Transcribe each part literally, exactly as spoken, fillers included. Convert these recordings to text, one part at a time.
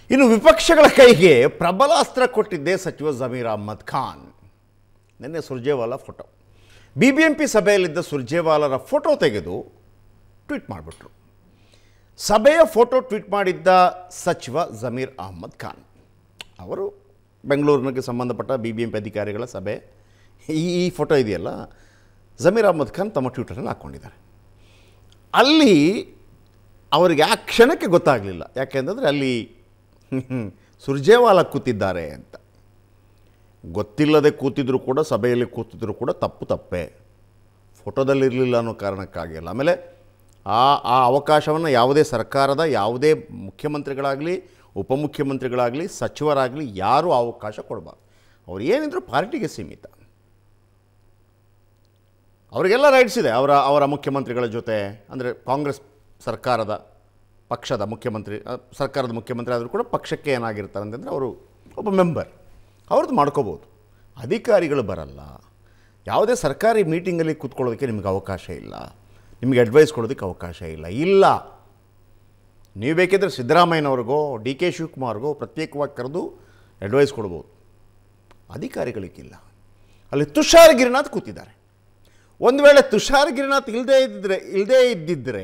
ಇನ್ನು ವಿಪಕ್ಷಗಳ ಕೈಗೆ ಪ್ರಬಲ ಅಸ್ತ್ರ ಕೊಟ್ಟಿದ್ದೇ ಸಚಿವ ಜಮೀರ್ ಅಹ್ಮದ್ ಖಾನ್. ನಿನ್ನೆ Surjewala photo, B B M P ಸಭೆಯಲ್ಲಿದ್ದ ಸುರ್ಜೇವಾಲರ ಫೋಟೋ ತೆಗೆದು ಟ್ವೀಟ್ ಮಾಡಿಬಿಟ್ರು. ಸಭೆಯ ಫೋಟೋ ಟ್ವೀಟ್ ಮಾಡಿದ್ದ ಸಚಿವ ಜಮೀರ್ ಅಹ್ಮದ್ ಖಾನ್ ಅವರು ಬೆಂಗಳೂರಿನಗೆ ಸಂಬಂಧಪಟ್ಟ ಬಿ ಬಿ ಎಂ ಪಿ ಅಧಿಕಾರಿಗಳ ಸಭೆ. ಈ ಈ ಫೋಟೋ ಇದೆಯಲ್ಲ, ಜಮೀರ್ ಅಹ್ಮದ್ ಖಾನ್ ತಮ್ಮ ಟ್ವಿಟರ್ನಲ್ಲಿ ಹಾಕ್ಕೊಂಡಿದ್ದಾರೆ. ಅಲ್ಲಿ ಅವರಿಗೆ ಆ ಕ್ಷಣಕ್ಕೆ ಗೊತ್ತಾಗಲಿಲ್ಲ, ಯಾಕೆಂದರೆ ಅಲ್ಲಿ ಸುರ್ಜೇವಾಲಾ ಕೂತಿದ್ದಾರೆ ಅಂತ. ಗೊತ್ತಿಲ್ಲದೆ ಕೂತಿದ್ರು ಕೂಡ, ಸಭೆಯಲ್ಲಿ ಕೂತಿದ್ರು ಕೂಡ ತಪ್ಪು ತಪ್ಪೇ, ಫೋಟೋದಲ್ಲಿರಲಿಲ್ಲ ಅನ್ನೋ ಕಾರಣಕ್ಕಾಗಿಲ್ಲ. ಆಮೇಲೆ ಆ ಆ ಅವಕಾಶವನ್ನು ಯಾವುದೇ ಸರ್ಕಾರದ ಯಾವುದೇ ಮುಖ್ಯಮಂತ್ರಿಗಳಾಗಲಿ, ಉಪಮುಖ್ಯಮಂತ್ರಿಗಳಾಗಲಿ, ಸಚಿವರಾಗಲಿ ಯಾರೂ ಅವಕಾಶ ಕೊಡಬಾರ್ದು. ಅವ್ರು ಏನಿದ್ರು ಪಾರ್ಟಿಗೆ ಸೀಮಿತ, ಅವರಿಗೆಲ್ಲ ರೈಟ್ಸ್ ಇದೆ. ಅವರ ಅವರ ಮುಖ್ಯಮಂತ್ರಿಗಳ ಜೊತೆ, ಅಂದರೆ ಕಾಂಗ್ರೆಸ್ ಸರ್ಕಾರದ ಪಕ್ಷದ ಮುಖ್ಯಮಂತ್ರಿ, ಸರ್ಕಾರದ ಮುಖ್ಯಮಂತ್ರಿ ಆದರೂ ಕೂಡ ಪಕ್ಷಕ್ಕೆ ಏನಾಗಿರ್ತಾರೆ ಅಂತಂದರೆ ಅವರು ಒಬ್ಬ ಮೆಂಬರ್, ಅವ್ರದ್ದು ಮಾಡ್ಕೋಬೋದು. ಅಧಿಕಾರಿಗಳು ಬರಲ್ಲ. ಯಾವುದೇ ಸರ್ಕಾರಿ ಮೀಟಿಂಗಲ್ಲಿ ಕೂತ್ಕೊಳ್ಳೋದಕ್ಕೆ ನಿಮಗೆ ಅವಕಾಶ ಇಲ್ಲ, ನಿಮಗೆ ಅಡ್ವೈಸ್ ಕೊಡೋದಕ್ಕೆ ಅವಕಾಶ ಇಲ್ಲ. ಇಲ್ಲ ನೀವು ಬೇಕಿದ್ದರೆ ಸಿದ್ದರಾಮಯ್ಯನವ್ರಿಗೋ ಡಿ ಕೆ ಶಿವಕುಮಾರ್ಗೋ ಪ್ರತ್ಯೇಕವಾಗಿ ಕರೆದು ಅಡ್ವೈಸ್ ಕೊಡ್ಬೋದು. ಅಧಿಕಾರಿಗಳಿಗಿಲ್ಲ. ಅಲ್ಲಿ ತುಷಾರ್ ಗಿರಿನಾಥ್ ಕೂತಿದ್ದಾರೆ. ಒಂದು ವೇಳೆ ತುಷಾರ್ ಗಿರಿನಾಥ್ ಇಲ್ಲದೇ ಇದ್ದರೆ ಇಲ್ಲದೇ ಇದ್ದಿದ್ದರೆ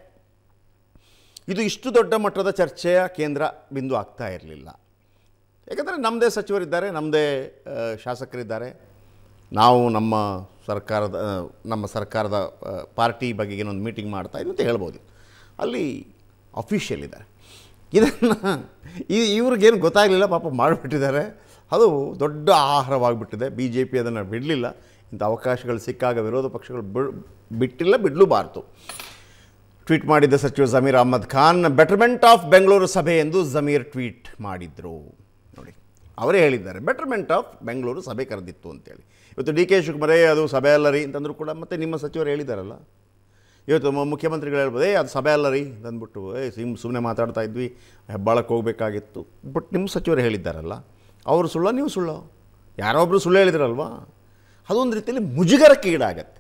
ಇದು ಇಷ್ಟು ದೊಡ್ಡ ಮಟ್ಟದ ಚರ್ಚೆಯ ಕೇಂದ್ರ ಬಿಂದು ಆಗ್ತಾ ಇರಲಿಲ್ಲ. ಯಾಕಂದರೆ ನಮ್ಮದೇ ಸಚಿವರಿದ್ದಾರೆ, ನಮ್ಮದೇ ಶಾಸಕರಿದ್ದಾರೆ, ನಾವು ನಮ್ಮ ಸರ್ಕಾರದ ನಮ್ಮ ಸರ್ಕಾರದ ಪಾರ್ಟಿ ಬಗ್ಗೆ ಏನೊಂದು ಮೀಟಿಂಗ್ ಮಾಡ್ತಾಯಿದ್ವಿ ಅಂತ ಹೇಳ್ಬೋದು. ಅಲ್ಲಿ ಅಫಿಷಿಯಲ್ ಇದ್ದಾರೆ. ಇದನ್ನು ಈ ಇವ್ರಿಗೇನು ಗೊತ್ತಾಗಲಿಲ್ಲ, ಪಾಪ ಮಾಡಿಬಿಟ್ಟಿದ್ದಾರೆ. ಅದು ದೊಡ್ಡ ಆಹಾರವಾಗಿಬಿಟ್ಟಿದೆ. ಬಿ ಜೆ ಪಿ ಅದನ್ನು ಬಿಡಲಿಲ್ಲ. ಇಂಥ ಅವಕಾಶಗಳು ಸಿಕ್ಕಾಗ ವಿರೋಧ ಪಕ್ಷಗಳು ಬಿಟ್ಟಿಲ್ಲ, ಬಿಡಲೂಬಾರ್ದು. ಟ್ವೀಟ್ ಮಾಡಿದ್ದ ಸಚಿವ ಜಮೀರ್ ಅಹ್ಮದ್ ಖಾನ್, ಬೆಟರ್ಮೆಂಟ್ ಆಫ್ ಬೆಂಗಳೂರು ಸಭೆ ಎಂದು ಜಮೀರ್ ಟ್ವೀಟ್ ಮಾಡಿದರು. ನೋಡಿ, ಅವರೇ ಹೇಳಿದ್ದಾರೆ ಬೆಟರ್ಮೆಂಟ್ ಆಫ್ ಬೆಂಗಳೂರು ಸಭೆ ಕರೆದಿತ್ತು ಅಂತೇಳಿ. ಇವತ್ತು ಡಿ ಕೆ ಶಿವಕುಮಾರೇ ಅದು ಸಭೆ ಅಲ್ಲ ರೀ ಅಂತಂದರೂ ಕೂಡ, ಮತ್ತು ನಿಮ್ಮ ಸಚಿವರು ಹೇಳಿದಾರಲ್ಲ, ಇವತ್ತು ಮುಖ್ಯಮಂತ್ರಿಗಳು ಹೇಳ್ಬೋದು ಏ ಅದು ಸಭೆ ಅಲ್ಲ ರೀ ಅಂದ್ಬಿಟ್ಟು, ಏ ಸಿಮ್ ಸುಮ್ಮನೆ ಮಾತಾಡ್ತಾ ಇದ್ವಿ, ಹೆಬ್ಬಾಳಕ್ಕೆ ಹೋಗಬೇಕಾಗಿತ್ತು. ಬಟ್ ನಿಮ್ಮ ಸಚಿವರು ಹೇಳಿದ್ದಾರಲ್ಲ, ಅವರು ಸುಳ್ಳ ನೀವು ಸುಳ್ಳು, ಯಾರೊಬ್ಬರು ಸುಳ್ಳು ಹೇಳಿದ್ರಲ್ವಾ, ಅದೊಂದು ರೀತಿಯಲ್ಲಿ ಮುಜುಗರಕ್ಕೆ ಈಡಾಗತ್ತೆ.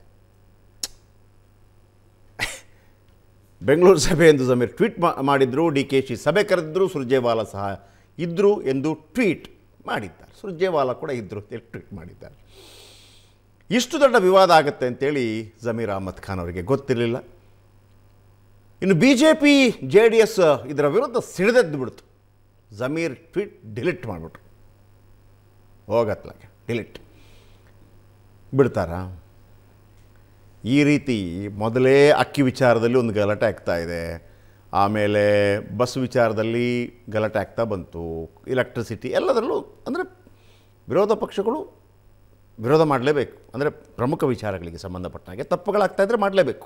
ಬೆಂಗಳೂರು ಸಭೆ ಎಂದು ಜಮೀರ್ ಟ್ವೀಟ್ ಮಾಡಿದ್ರು. ಡಿ ಕೆ ಶಿ ಸಭೆ ಕರೆದಿದ್ದರು, ಸುರ್ಜೇವಾಲಾ ಸಹ ಇದ್ದರು ಎಂದು ಟ್ವೀಟ್ ಮಾಡಿದ್ದಾರೆ. ಸುರ್ಜೇವಾಲಾ ಕೂಡ ಇದ್ದರು ಅಂತೇಳಿ ಟ್ವೀಟ್ ಮಾಡಿದ್ದಾರೆ. ಇಷ್ಟು ದೊಡ್ಡ ವಿವಾದ ಆಗುತ್ತೆ ಅಂತೇಳಿ ಜಮೀರ್ ಅಹ್ಮದ್ ಖಾನ್ ಅವರಿಗೆ ಗೊತ್ತಿರಲಿಲ್ಲ. ಇನ್ನು B J P J D S ಇದರ ವಿರುದ್ಧ ಸಿಡಿದೆದ್ದು ಬಿಡ್ತು. ಜಮೀರ್ ಟ್ವೀಟ್ ಡಿಲೀಟ್ ಮಾಡಿಬಿಟ್ರು. ಹೋಗತ್ಲಾಗೆ ಡಿಲೀಟ್ ಬಿಡ್ತಾರಾ? ಈ ರೀತಿ ಮೊದಲೇ ಅಕ್ಕಿ ವಿಚಾರದಲ್ಲಿ ಒಂದು ಗಲಾಟೆ ಆಗ್ತಾ ಇದೆ, ಆಮೇಲೆ ಬಸ್ ವಿಚಾರದಲ್ಲಿ ಗಲಾಟೆ ಆಗ್ತಾ ಬಂತು, ಎಲೆಕ್ಟ್ರಿಸಿಟಿ ಎಲ್ಲದರಲ್ಲೂ. ಅಂದರೆ ವಿರೋಧ ಪಕ್ಷಗಳು ವಿರೋಧ ಮಾಡಲೇಬೇಕು. ಅಂದರೆ ಪ್ರಮುಖ ವಿಚಾರಗಳಿಗೆ ಸಂಬಂಧಪಟ್ಟ ಹಾಗೆ ತಪ್ಪುಗಳಾಗ್ತಾಯಿದ್ರೆ ಮಾಡಲೇಬೇಕು.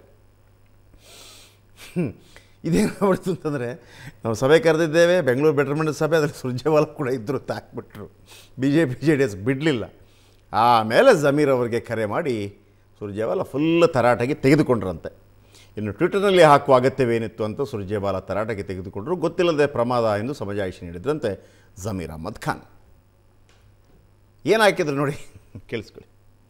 ಇದೇನಾಗ್ಬಿಡ್ತು ಅಂತಂದರೆ, ನಾವು ಸಭೆ ಕರೆದಿದ್ದೇವೆ, ಬೆಂಗಳೂರು ಬೆಟರ್ಮೆಂಟ್ ಸಭೆ, ಅದರಲ್ಲಿ ಸುರ್ಜೇವಾಲಾ ಕೂಡ ಇದ್ದರು ಅಂತ ಹಾಕ್ಬಿಟ್ರು. B J P J D S ಬಿಡಲಿಲ್ಲ. ಆಮೇಲೆ ಜಮೀರ್ ಅವರಿಗೆ ಕರೆ ಮಾಡಿ ಸುರ್ಜೇವಾಲಾ ಫುಲ್ ತರಾಟೆಗೆ ತೆಗೆದುಕೊಂಡ್ರಂತೆ. ಇನ್ನು ಟ್ವಿಟರ್ನಲ್ಲಿ ಹಾಕುವ ಅಗತ್ಯವೇನಿತ್ತು ಅಂತ ಸುರ್ಜೇವಾಲಾ ತರಾಟೆಗೆ ತೆಗೆದುಕೊಂಡರು. ಗೊತ್ತಿಲ್ಲದೆ ಪ್ರಮಾದ ಎಂದು ಸಮಜಾಯಿಷಿ ನೀಡಿದ್ರಂತೆ ಜಮೀರ್ ಅಹ್ಮದ್ ಖಾನ್. ಏನು ಹಾಕಿದ್ರು ನೋಡಿ, ಕೇಳಿಸ್ಕೊಳ್ಳಿ.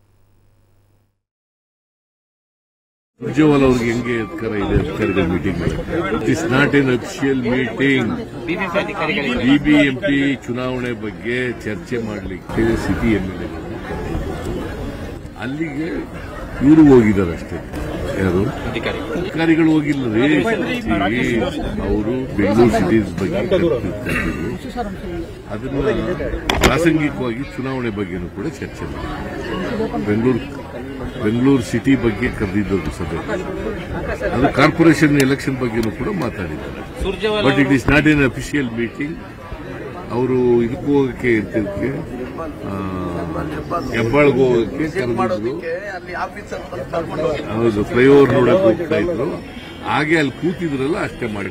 ಸುರ್ಜೇವಾಲಾ ಅವ್ರಿಗೆ ಹೆಂಗೆ ಅಧಿಕಾರ ಇದೆ ಅಧಿಕಾರಿಗಳ ಮೀಟಿಂಗ್ ಮಾಡೋಕ್ಕೆ? It is not an official meeting. B B M P ಚುನಾವಣೆ ಬಗ್ಗೆ ಚರ್ಚೆ ಮಾಡಲಿಕ್ಕೆ ಸಿಟಿ ಎಂ ಎಲ್ ಎ ಅಲ್ಲಿಗೆ ಇವರು ಹೋಗಿದ್ದಾರೆ ಅಷ್ಟೇ. ಯಾರು ಅಧಿಕಾರಿಗಳು ಹೋಗಿಲ್ಲ ರೀ. ಅವರು ಬೆಂಗಳೂರು ಸಿಟೀಸ್ ಬಗ್ಗೆ ಅದನ್ನ ಪ್ರಾಸಂಗಿಕವಾಗಿ ಚುನಾವಣೆ ಬಗ್ಗೆನೂ ಕೂಡ ಚರ್ಚೆ ಮಾಡಿ ಬೆಂಗಳೂರು ಬೆಂಗಳೂರು ಸಿಟಿ ಬಗ್ಗೆ ಕರೆದಿದ್ದರು ಸಭೆ. ಅದು ಕಾರ್ಪೊರೇಷನ್ ಎಲೆಕ್ಷನ್ ಬಗ್ಗೆನೂ ಕೂಡ ಮಾತಾಡಿದ್ದಾರೆ. But it is not an official meeting. ಅವರು ಇದಕ್ಕೂ ಹೋಗಕ್ಕೆ ಇರ್ತಿದ್ದಕ್ಕೆ ಹೆಬ್ಬಾಳ್ಗೆ ಹೋಗಕ್ಕೆ ಕರೆದಿದ್ರು. ಹೌದು, ಫ್ಲೈಓವರ್ ನೋಡಕ್ಕೆ ಹೋಗ್ತಾ ಇದ್ರು. ಹಾಗೆ ಅಲ್ಲಿ ಕೂತಿದ್ರಲ್ಲ, ಅಷ್ಟೇ ಮಾಡಿ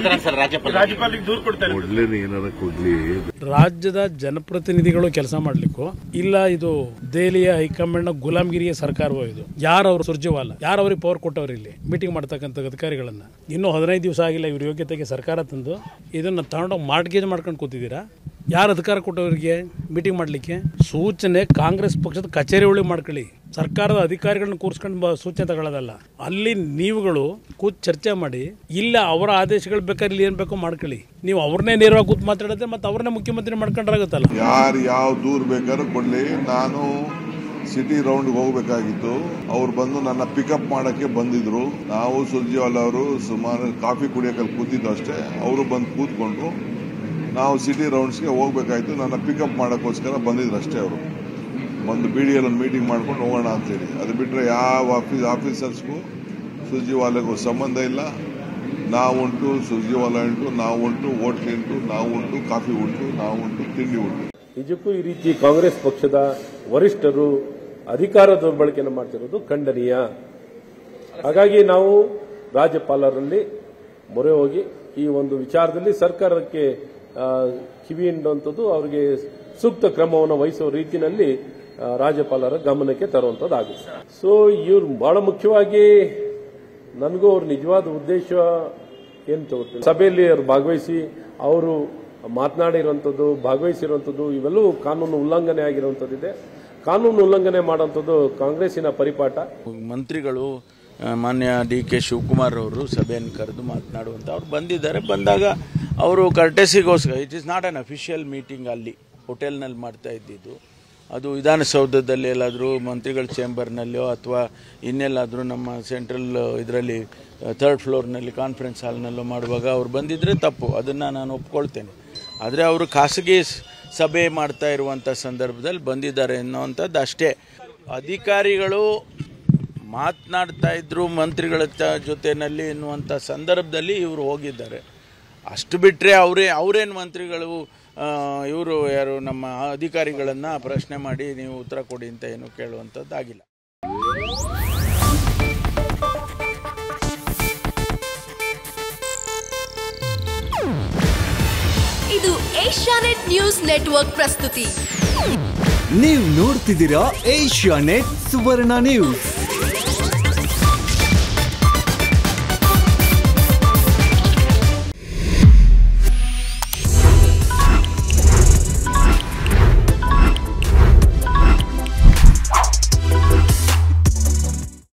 ಕೊಡ್ಲೇನೆ ಏನಾರ ಕೊಡ್ಲಿ. ರಾಜ್ಯದ ಜನಪ್ರತಿನಿಧಿಗಳು ಕೆಲಸ ಮಾಡ್ಲಿಕ್ಕೂ ಇಲ್ಲ, ಇದು ದೆಹಲಿಯ ಹೈಕಮಾಂಡ್ ಗುಲಾಮ್ಗಿರಿಯ ಸರ್ಕಾರವೋ ಇದು? ಯಾರವರು ಸುರ್ಜೇವಾಲಾ? ಯಾರವ್ರಿಗೆ ಪವರ್ ಕೊಟ್ಟವ್ರು ಇಲ್ಲಿ ಮೀಟಿಂಗ್ ಮಾಡ್ತಕ್ಕಂಥ ಅಧಿಕಾರಿಗಳನ್ನ? ಇನ್ನೂ ಹದಿನೈದು ದಿವಸ ಆಗಿಲ್ಲ ಇವ್ರ ಯೋಗ್ಯತೆಗೆ ಸರ್ಕಾರ ತಂದು ಇದನ್ನ ತಗೊಂಡೋಗಿ ಮಾರ್ಟ್ಗೇಜ್ ಮಾಡ್ಕೊಂಡು ಕೂತಿದ್ದೀರಾ? ಯಾರು ಅಧಿಕಾರ ಕೊಟ್ಟವರಿಗೆ ಮೀಟಿಂಗ್ ಮಾಡಲಿಕ್ಕೆ? ಸೂಚನೆ ಕಾಂಗ್ರೆಸ್ ಪಕ್ಷದ ಕಚೇರಿ ಒಳಗೆ ಮಾಡ್ಕೊಳ್ಳಿ. ಸರ್ಕಾರದ ಅಧಿಕಾರಿಗಳನ್ನ ಕೂರಿಸ್ಕೊಂಡು ಸೂಚನೆ ತಗೊಳ್ಳೋದಲ್ಲ. ಅಲ್ಲಿ ನೀವುಗಳು ಕೂತ್ ಚರ್ಚೆ ಮಾಡಿ, ಇಲ್ಲ ಅವರ ಆದೇಶಗಳು ಬೇಕಾದ್ರೆ ಇಲ್ಲಿ ಏನ್ ಬೇಕೋ ಮಾಡ್ಕೊಳ್ಳಿ. ನೀವು ಅವ್ರನ್ನೇ ನೇರವಾಗಿ ಕೂತ್ ಮಾತಾಡೋದೆ ಮತ್ತೆ ಅವ್ರನ್ನೇ ಮುಖ್ಯಮಂತ್ರಿ ಮಾಡ್ಕೊಂಡ್ರಾಗುತ್ತಲ್ಲ. ಯಾರು ಯಾವ ದೂರ ಬೇಕಾದ್ರೂ ಕೊಡ್ಲಿ. ನಾನು ಸಿಟಿ ರೌಂಡ್ಗೆ ಹೋಗ್ಬೇಕಾಗಿತ್ತು. ಅವ್ರು ಬಂದು ನನ್ನ ಪಿಕಪ್ ಮಾಡೋಕ್ಕೆ ಬಂದಿದ್ರು. ನಾವು ಸುರ್ಜೇವಾಲಾ ಅವರು ಸುಮಾರು ಕಾಫಿ ಕುಡಿಯೋಕಲ್ಲಿ ಕೂತಿದ್ದು ಅಷ್ಟೇ. ಅವರು ಬಂದು ಕೂತ್ಕೊಂಡ್ರು. ನಾವು ಸಿಟಿ ರೌಂಡ್ಸ್ಗೆ ಹೋಗ್ಬೇಕಾಯ್ತು. ನನ್ನ ಪಿಕಪ್ ಮಾಡೋಕ್ಕೋಸ್ಕರ ಬಂದಿದ್ರು ಅಷ್ಟೇ. ಅವರು ಒಂದು ಬಿ ಡಿ ಎಲ್ ಒಂದು ಮೀಟಿಂಗ್ ಮಾಡ್ಕೊಂಡು ಹೋಗೋಣ ಅಂತೇಳಿ. ಅದು ಬಿಟ್ಟರೆ ಯಾವ ಆಫೀಸ್ ಆಫೀಸರ್ಸ್ಗೂ ಸುರ್ಜೇವಾಲಾಗೂ ಸಂಬಂಧ ಇಲ್ಲ. ನಾವುಂಟು, ಸುರ್ಜೇವಾಲಾ ಉಂಟು, ನಾವು ಉಂಟು, ಹೋಟ್ಲ್ ಉಂಟು, ನಾವು ಉಂಟು, ಕಾಫಿ ಉಂಟು, ನಾವು ಉಂಟು, ತಿಂಡಿ ಉಂಟು. ನಿಜಕ್ಕೂ ಈ ರೀತಿ ಕಾಂಗ್ರೆಸ್ ಪಕ್ಷದ ವರಿಷ್ಠರು ಅಧಿಕಾರ ದುರ್ಬಳಕೆಯನ್ನು ಮಾಡ್ತಿರೋದು ಖಂಡನೀಯ. ಹಾಗಾಗಿ ನಾವು ರಾಜ್ಯಪಾಲರಲ್ಲಿ ಮೊರೆ ಹೋಗಿ ಈ ಒಂದು ವಿಚಾರದಲ್ಲಿ ಸರ್ಕಾರಕ್ಕೆ ಕಿವಿ ಹಿಂಡುವಂಥದ್ದು, ಅವರಿಗೆ ಸೂಕ್ತ ಕ್ರಮವನ್ನು ವಹಿಸುವ ರೀತಿಯಲ್ಲಿ ರಾಜ್ಯಪಾಲರ ಗಮನಕ್ಕೆ ತರುವಂಥದ್ದಾಗುತ್ತೆ. ಸೊ ಇವ್ರು ಬಹಳ ಮುಖ್ಯವಾಗಿ ನನಗೂ ಅವ್ರ ನಿಜವಾದ ಉದ್ದೇಶ ಏನು ತಗೋತೀನಿ, ಸಭೆಯಲ್ಲಿ ಅವರು ಭಾಗವಹಿಸಿ ಅವರು ಮಾತನಾಡಿರುವಂಥದ್ದು, ಭಾಗವಹಿಸಿರುವಂಥದ್ದು ಇವೆಲ್ಲವೂ ಕಾನೂನು ಉಲ್ಲಂಘನೆ ಆಗಿರುವಂಥದ್ದಿದೆ. ಕಾನೂನು ಉಲ್ಲಂಘನೆ ಮಾಡುವಂಥದ್ದು ಕಾಂಗ್ರೆಸ್ಸಿನ ಪರಿಪಾಠ. ಮಂತ್ರಿಗಳು ಮಾನ್ಯ ಡಿ ಕೆ ಶಿವಕುಮಾರ್ ಅವರು ಸಭೆಯನ್ನು ಕರೆದು ಮಾತನಾಡುವಂಥ ಅವ್ರು ಬಂದಿದ್ದಾರೆ. ಬಂದಾಗ ಅವರು ಕರ್ಟೆಸಿಗೋಸ್ಕರ, it is not an official meeting, ಅಲ್ಲಿ ಹೋಟೆಲ್ನಲ್ಲಿ ಮಾಡ್ತಾ ಇದ್ದಿದ್ದು. ಅದು ವಿಧಾನಸೌಧದಲ್ಲಿ ಎಲ್ಲಾದರೂ ಮಂತ್ರಿಗಳ ಚೇಂಬರ್ನಲ್ಲೋ ಅಥವಾ ಇನ್ನೆಲ್ಲಾದರೂ ನಮ್ಮ ಸೆಂಟ್ರಲ್ ಇದರಲ್ಲಿ ಥರ್ಡ್ ಫ್ಲೋರ್ನಲ್ಲಿ ಕಾನ್ಫರೆನ್ಸ್ ಹಾಲ್ನಲ್ಲೋ ಮಾಡುವಾಗ ಅವ್ರು ಬಂದಿದ್ದರೆ ತಪ್ಪು, ಅದನ್ನು ನಾನು ಒಪ್ಕೊಳ್ತೇನೆ. ಆದರೆ ಅವರು ಖಾಸಗಿ ಸಭೆ ಮಾಡ್ತಾ ಇರುವಂಥ ಸಂದರ್ಭದಲ್ಲಿ ಬಂದಿದ್ದಾರೆ ಅನ್ನೋವಂಥದ್ದು ಅಷ್ಟೇ. ಅಧಿಕಾರಿಗಳು ಮಾತನಾಡ್ತಾ ಇದ್ರು ಮಂತ್ರಿಗಳ ಜೊತೆಯಲ್ಲಿ ಎನ್ನುವಂಥ ಸಂದರ್ಭದಲ್ಲಿ ಇವರು ಹೋಗಿದ್ದಾರೆ. ಅಷ್ಟು ಬಿಟ್ಟರೆ ಅವರೇ ಅವರೇನು ಮಂತ್ರಿಗಳು ಇವರು ಯಾರು ನಮ್ಮ ಅಧಿಕಾರಿಗಳನ್ನು ಪ್ರಶ್ನೆ ಮಾಡಿ ನೀವು ಉತ್ತರ ಕೊಡಿ ಅಂತ ಏನು ಕೇಳುವಂಥದ್ದಾಗಿಲ್ಲ. ಇದು ಏಷ್ಯಾನೆಟ್ ನ್ಯೂಸ್ ನೆಟ್ವರ್ಕ್ ಪ್ರಸ್ತುತಿ. ನೀವು ನೋಡ್ತಿದ್ದೀರಾ ಏಷ್ಯಾನೆಟ್ ಸುವರ್ಣ ನ್ಯೂಸ್.